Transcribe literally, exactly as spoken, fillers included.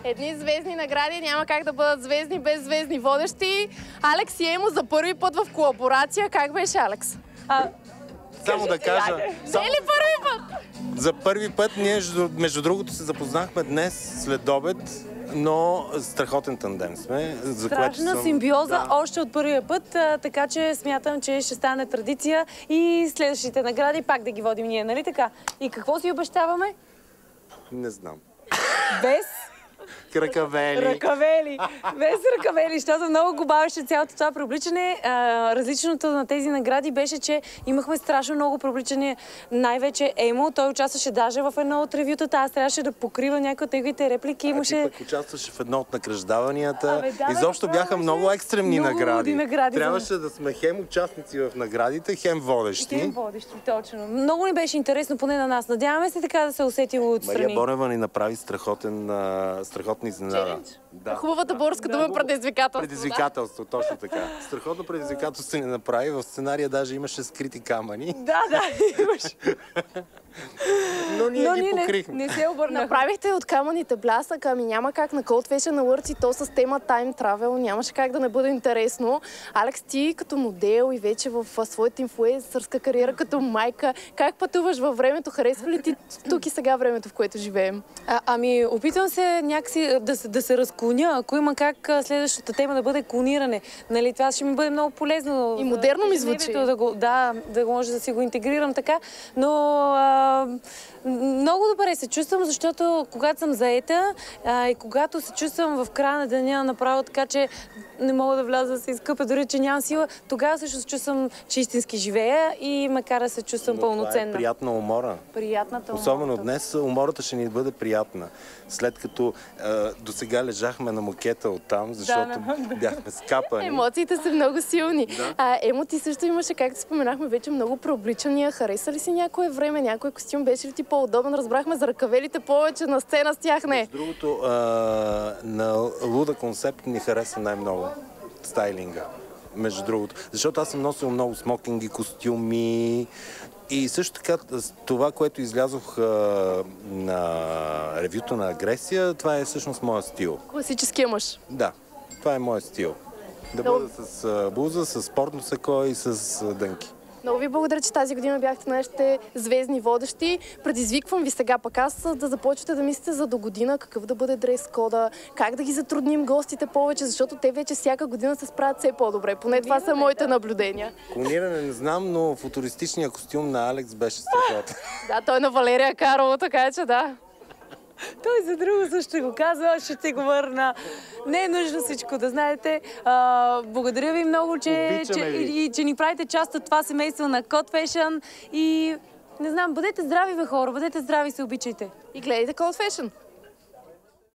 Едни звездни награди няма как да бъдат звездни без звездни водещи. Алекс и Емо за първи път в колаборация. Как беше, Алекс? А, Само да кажа... Само... Не ли първи път? За първи път ние, между другото, се запознахме днес след обед, но страхотен тандем сме. За страшна съм... симбиоза да. още от първия път, а, така че смятам, че ще стане традиция и следващите награди пак да ги водим ние, нали така? И какво си обещаваме? Не знам. Без... Ръкавели. Ръкавели. Без ръкавели, защото много го бавеше цялото това преобличане. А, различното на тези награди беше, че имахме страшно много преобличане. Най-вече Емо, той участваше даже в едно от ревютата. Аз трябваше да покрива някои от неговите реплики. Имаше... А ти пък участваше в едно от награждаванията. Абе, да, изобщо да, бяха много екстремни много награди. награди. Трябваше да сме хем участници в наградите, хем водещи. Хем водещи, точно. Много ни беше интересно, поне на нас. Надяваме се така да се усетило отстрани. Мария Бонева ни направи страхотен, страхотна изненада. Да. Хубавата българска дума е предизвикателство. Предизвикателство, да? Точно така. Страхотно предизвикателство ни направи. В сценария даже имаше скрити камъни. Да, да, имаше. Но ние Но ги ние покрихме. Не, не се обърнахме. Направихте от камъните блясък, ами няма как на Cold Fashion Awards и то с тема Time Travel. Нямаше как да не бъде интересно. Алекс, ти като модел и вече в своята инфлуенсърска кариера като майка, как пътуваш във времето? Харесва ли ти тук и сега времето, в което живеем? А, ами, опитвам се някакси да, да се разклоня. Ако има как следващата тема да бъде клониране, нали, това ще ми бъде много полезно. И модерно ми звучи. Да, го, да, да може да си го интегрирам така. Но а, много добре се чувствам, защото когато съм заета а, и когато се чувствам в края на деня направо така, че не мога да вляза да се изкъпя, дори че нямам сила, тогава също се чувствам, че истински живея и ме кара да се чувствам Но пълноценна. Това е приятна умора. Приятната умора. Особено днес умората ще ни бъде приятна. След като до сега лежахме на мокета оттам, защото да, бяхме скапани. Емоциите са много силни. Да. А, Емо, ти също имаше, както споменахме, вече много преобличания. Хареса ли си някое време? Някой костюм беше ли ти по-удобен? Разбрахме за ръкавелите повече, на сцена с тях не. С другото, а, на Луда концепт ни хареса най-много стайлинга. Между другото. Защото аз съм носил много смокинги, костюми. И също така, това, което излязох а, на ревюто на Агресия, това е всъщност моят стил. Класическия мъж. Да, това е моят стил. Да Но... бъда с а, блуза, с спортно сако и с а, дънки. Много ви благодаря, че тази година бяхте нашите звездни водещи. Предизвиквам ви сега пък аз да започвате да мислите за до година какъв да бъде дрес-кода, как да ги затрудним гостите повече, защото те вече всяка година се справят все по-добре. Поне това са моите наблюдения. Клониране не знам, но футуристичният костюм на Алекс беше страхотен. Да, той на Валерия Карова, така че да. Той за друго също го казва, ще те го върна. Не е нужно всичко да знаете. А, благодаря ви много, че, че, и, че ни правите част от това семейство на Cold Fashion. И не знам, бъдете здрави, бе хора, бъдете здрави, се обичайте. И гледайте Cold Fashion.